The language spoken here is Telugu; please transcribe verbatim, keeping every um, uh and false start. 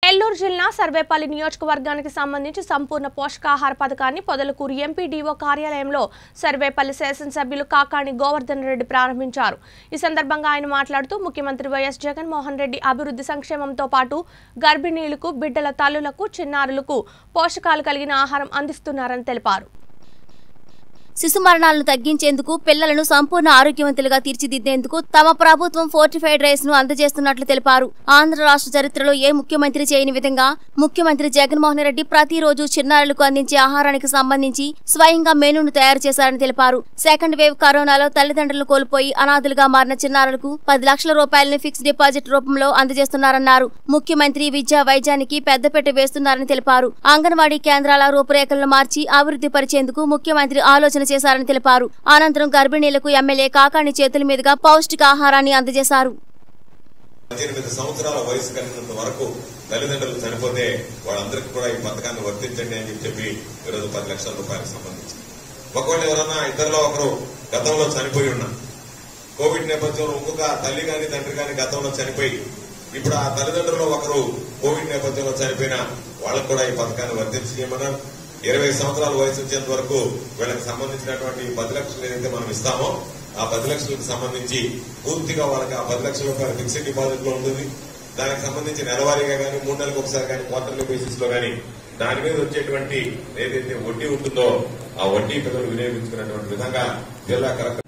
నెల్లూరు జిల్లా సర్వేపల్లి నియోజకవర్గానికి సంబంధించి సంపూర్ణ పోషకాహార పథకాన్ని పొదలకూరు ఎంపీడీఓ కార్యాలయంలో సర్వేపల్లి శాసనసభ్యులు కాకాణి గోవర్ధన్ రెడ్డి ప్రారంభించారు। ఈ సందర్భంగా ఆయన మాట్లాడుతూ ముఖ్యమంత్రి వైఎస్ జగన్మోహన్ రెడ్డి అభివృద్ధి సంక్షేమంతో పాటు గర్భిణీలకు, బిడ్డల తల్లులకు, చిన్నారులకు పోషకాలు కలిగిన ఆహారం అందిస్తున్నారని తెలిపారు। శిశు మరణాలను తగ్గించేందుకు, పిల్లలను సంపూర్ణ ఆరోగ్యవంతులుగా తీర్చిదిద్దేందుకు తమ ప్రభుత్వం ఫోర్టిఫైడ్ రైస్ ను అందజేస్తున్నట్లు తెలిపారు। ఆంధ్ర రాష్ట్ర చరిత్రలో ఏ ముఖ్యమంత్రి చేయని విధంగా ముఖ్యమంత్రి జగన్మోహన్ రెడ్డి ప్రతిరోజు చిన్నారులకు అందించే ఆహారానికి సంబంధించి స్వయంగా మెనూను తయారు చేశారని తెలిపారు। సెకండ్ వేవ్ కరోనాలో తల్లిదండ్రులను కోల్పోయి అనాథులుగా మారిన చిన్నారులకు పది లక్షల రూపాయలను ఫిక్స్ డిపాజిట్ రూపంలో అందజేస్తున్నారన్నారు। ముఖ్యమంత్రి విద్యా వైద్యానికి పెద్దపీట వేస్తున్నారని తెలిపారు। అంగన్వాడీ కేంద్రాల రూపురేఖలను మార్చి అభివృద్ధి పరిచేందుకు ముఖ్యమంత్రి ఆలోచన చేశారని తెలిపారు। అనంతరం గర్భిణీలకు ఎమ్మెల్యే కాకాణి చేతుల మీదుగా పౌష్టికాహారాన్ని అందజేశారు। పద్దెనిమిది సంవత్సరాల వయసు కలిగినంత వరకు తల్లిదండ్రులు చనిపోతే వాళ్ళందరికీ కూడా ఈ పథకాన్ని వర్తించండి అని చెప్పి ఈరోజు పది లక్షల రూపాయలకు సంబంధించి ఒకవేళ ఎవరన్నా ఇద్దరిలో ఒకరు గతంలో చనిపోయి ఉన్నా, కోవిడ్ నేపథ్యంలో ఇంకొక తల్లి గాని తండ్రి గాని గతంలో చనిపోయి ఇప్పుడు ఆ తల్లిదండ్రులు ఒకరు కోవిడ్ నేపథ్యంలో చనిపోయినా వాళ్ళకు కూడా ఈ పథకాన్ని వర్తించమన్నారు। ఇరవై సంవత్సరాల వయసు వచ్చేంత వరకు వీళ్ళకి సంబంధించినటువంటి పది లక్షలు ఏదైతే మనం ఇస్తామో ఆ పది లక్షలకు సంబంధించి పూర్తిగా వాళ్ళకి ఆ పది లక్షల రూపాయల ఫిక్స్డ్ డిపాజిట్ లో ఉంటుంది। దానికి సంబంధించి నెలవారీగా కానీ, మూడు నెలలకు ఒకసారి కానీ, క్వార్టర్లీ బేసిస్ లో కానీ దాని మీద వచ్చేటువంటి ఏదైతే వడ్డీ ఉంటుందో ఆ వడ్డీ ప్రజలు వినియోగించుకునేటువంటి విధంగా జిల్లా కలెక్టర్